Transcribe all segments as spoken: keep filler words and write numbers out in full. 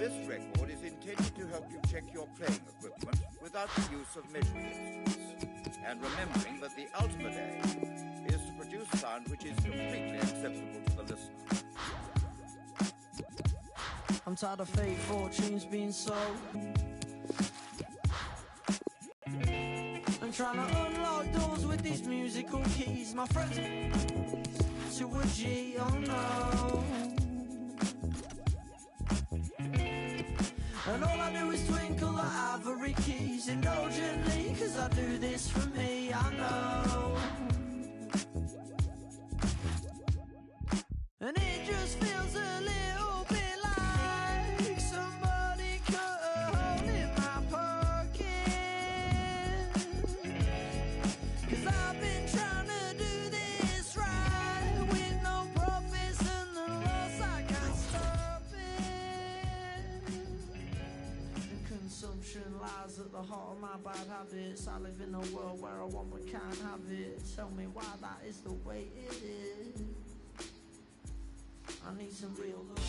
This record is intended to help you check your playing equipment without the use of measuring instruments, and remembering that the ultimate aim is to produce sound which is completely acceptable to the listener. I'm tired of fake fortunes being sold. I'm trying to unlock doors with these musical keys. My friends to a G, oh no. And all I do is twinkle the ivory keys indulgently, cause I do this for me, I know. And it just feels a little bit like somebody cut a hole in my pocket. Cause I've been trying to do this right, with no profits and the loss, I can't stop it. And consumption lies at the heart of my bad habits. I live in a world where I want but can't have it. Tell me why that is the way it is. I need some real love.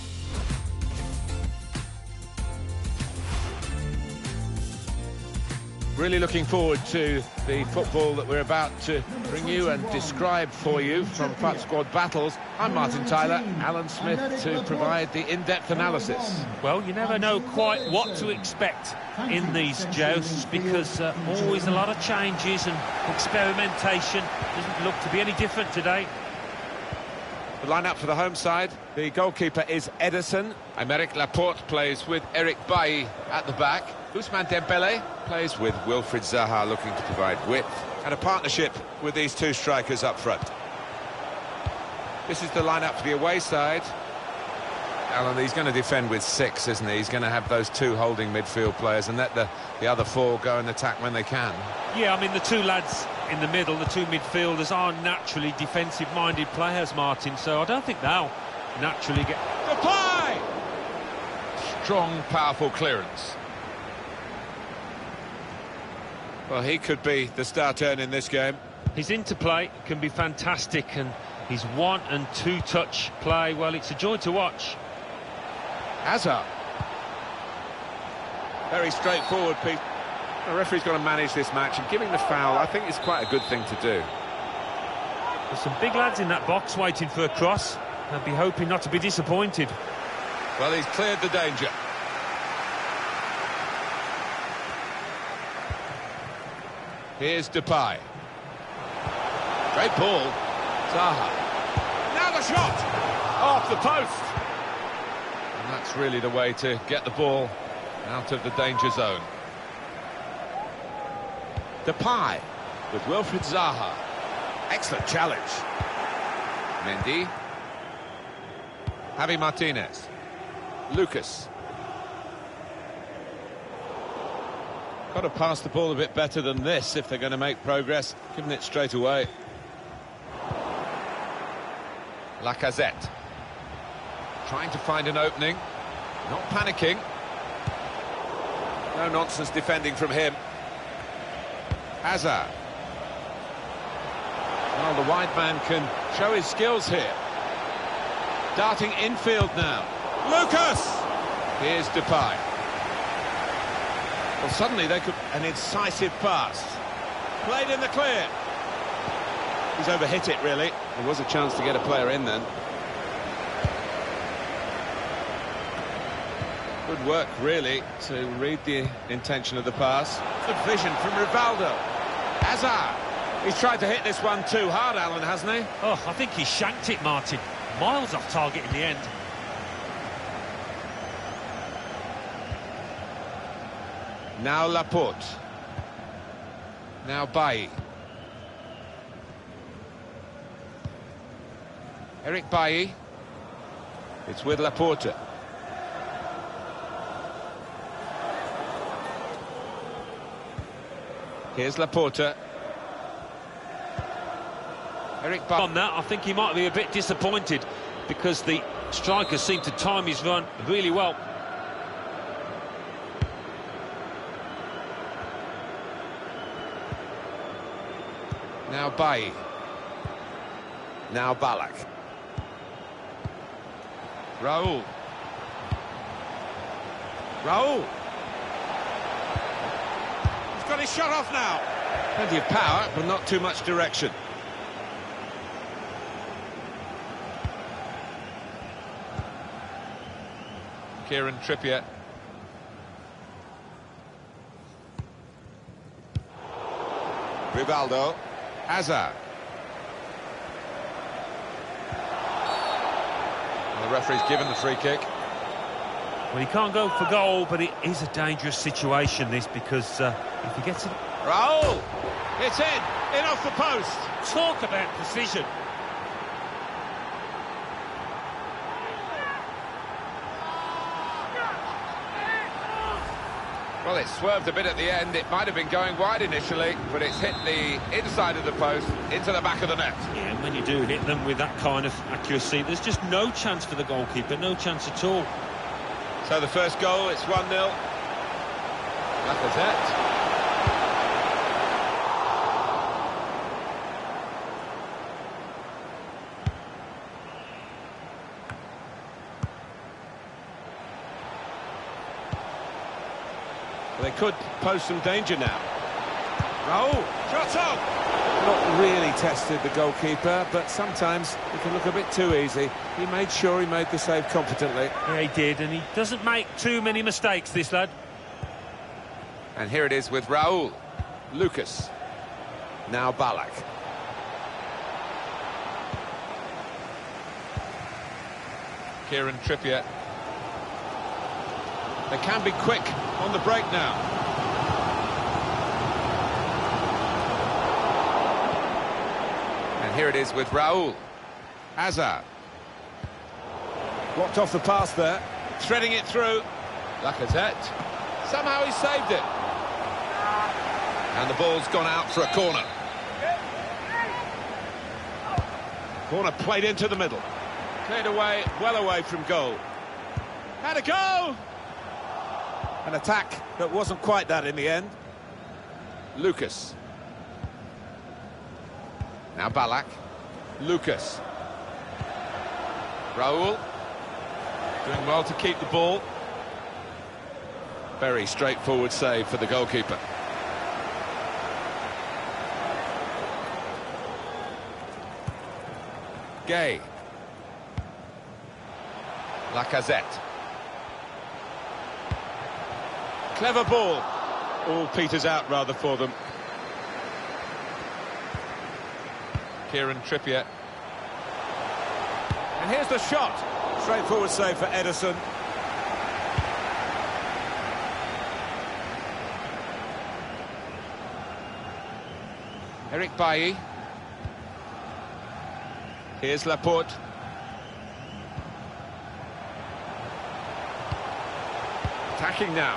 Really looking forward to the football that we're about to bring you and describe for you from F U T Squad Battles. I'm Martin Tyler, Alan Smith to provide the in-depth analysis. Well, you never know quite what to expect in these jousts, because uh, always a lot of changes and experimentation. Doesn't look to be any different today. The line-up for the home side. The goalkeeper is Ederson. Aymeric Laporte plays with Eric Bailly at the back. Ousmane Dembele plays with Wilfried Zaha, looking to provide width. And a partnership with these two strikers up front. This is the line-up for the away side. Alan, he's going to defend with six, isn't he? He's going to have those two holding midfield players and let the, the other four go and attack when they can. Yeah, I mean, the two lads in the middle, the two midfielders, are naturally defensive-minded players, Martin, so I don't think they'll naturally get... Depay! Strong, powerful clearance. Well, he could be the star turn in this game. His interplay can be fantastic, and his one and two touch play, well, it's a joy to watch. Hazard. Very straightforward, Pete. The referee's got to manage this match, and giving the foul, I think, is quite a good thing to do. There's some big lads in that box waiting for a cross. They'll be hoping not to be disappointed. Well, he's cleared the danger. Here's Depay. Great ball. Zaha. Now the shot! Off the post! And that's really the way to get the ball out of the danger zone. Depay with Wilfried Zaha. Excellent challenge. Mendy. Javi Martinez. Lucas. Got to pass the ball a bit better than this if they're going to make progress. Giving it straight away. Lacazette. Trying to find an opening. Not panicking. No nonsense defending from him. Hazard. Well, the wide man can show his skills here. Darting infield now. Lucas! Here's Depay. Well, suddenly they could... An incisive pass. Played in the clear. He's overhit it, really. There was a chance to get a player in then. Good work, really, to read the intention of the pass. Good vision from Rivaldo. Hazard. He's tried to hit this one too hard, Alan, hasn't he? Oh, I think he shanked it, Martin. Miles off target in the end. Now Laporte. Now Bailly. Eric Bailly. It's with Laporte. Here's Laporte. Eric Bailly. On that, I think he might be a bit disappointed, because the striker seemed to time his run really well. Now Bailly. Now Ballack. Raul. Raul. He's got his shot off now. Plenty of power, but not too much direction. Kieran Trippier. Rivaldo. Hazard. And the referee's given the free kick. Well, he can't go for goal, but it is a dangerous situation, this, because uh, if he gets it... Raul! It's in! In off the post! Talk about precision. Well, it swerved a bit at the end. It might have been going wide initially, but it's hit the inside of the post, into the back of the net. Yeah, and when you do hit them with that kind of accuracy, there's just no chance for the goalkeeper, no chance at all. So the first goal, it's one nil. Lacazette. They could pose some danger now. Raul, shot up! Not really tested the goalkeeper, but sometimes it can look a bit too easy. He made sure he made the save competently. Yeah, he did, and he doesn't make too many mistakes, this lad. And here it is with Raul. Lucas. Now Ballack. Kieran Trippier. They can be quick on the break now. And here it is with Raul. Hazard. Blocked off the pass there. Threading it through. Lacazette. Somehow he saved it. And the ball's gone out for a corner. Corner played into the middle. Cleared away, well away from goal. Had a go! An attack that wasn't quite that in the end. Lucas. Now Ballack. Lucas. Raul. Doing well to keep the ball. Very straightforward save for the goalkeeper. Gay. Lacazette. Clever ball. All peters out rather for them. Kieran Trippier. And here's the shot. Straightforward save for Ederson. Eric Bailly. Here's Laporte. Attacking now.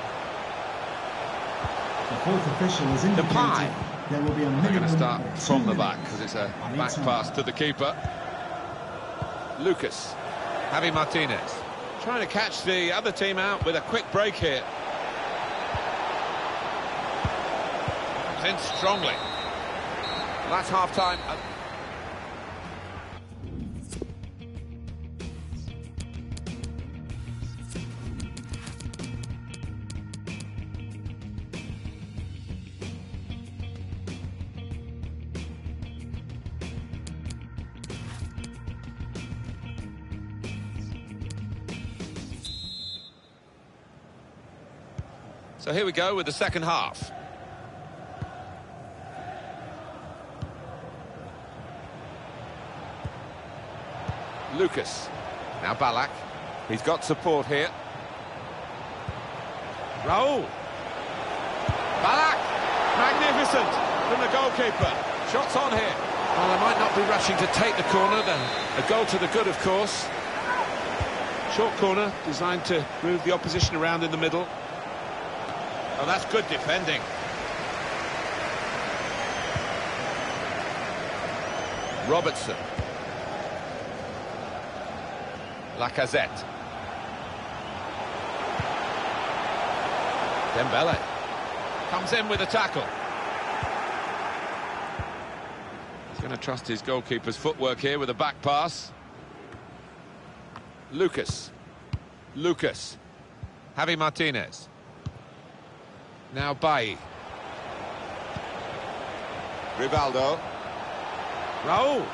The fourth official has indicated Depay. there will be a They're minimum going to start of two from the back minutes because it's a on back each side. pass to the keeper. Lucas. Javi Martinez. Trying to catch the other team out with a quick break here. Comes in strongly. That's half-time. So here we go with the second half. Lucas. Now Ballack. He's got support here. Raul. Ballack. Magnificent from the goalkeeper. Shots on here. Well, they might not be rushing to take the corner. Then a goal to the good, of course. Short corner designed to move the opposition around in the middle. Oh, that's good defending. Robertson. Lacazette. Dembele. Comes in with a tackle. He's going to trust his goalkeeper's footwork here with a back pass. Lucas. Lucas. Javi Martinez. Now Bailly. Rivaldo. Raul.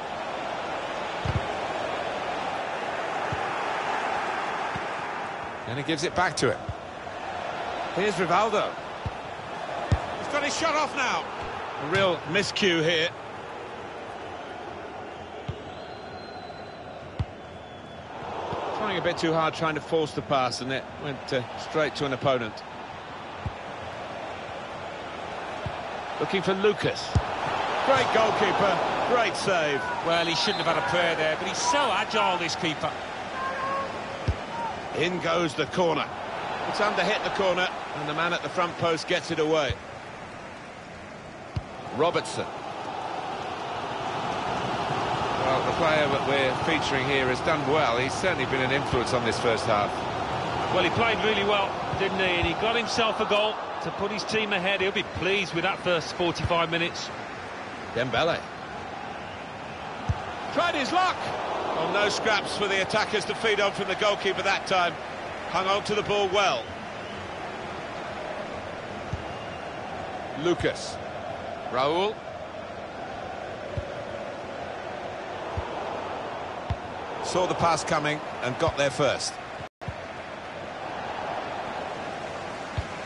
And he gives it back to him. Here's Rivaldo. He's got his shot off now. A real miscue here. Trying a bit too hard, trying to force the pass, and it went uh, straight to an opponent. Looking for Lucas. Great goalkeeper, great save. Well, he shouldn't have had a prayer there, but he's so agile, this keeper. In goes the corner. It's under hit the corner, and the man at the front post gets it away. Robertson. Well, the player that we're featuring here has done well. He's certainly been an influence on this first half. Well, he played really well, didn't he? And he got himself a goal to put his team ahead. He'll be pleased with that first forty-five minutes. Dembele. Tried his luck. Oh, no scraps for the attackers to feed on from the goalkeeper that time. Hung on to the ball well. Lucas. Raul. Saw the pass coming and got there first.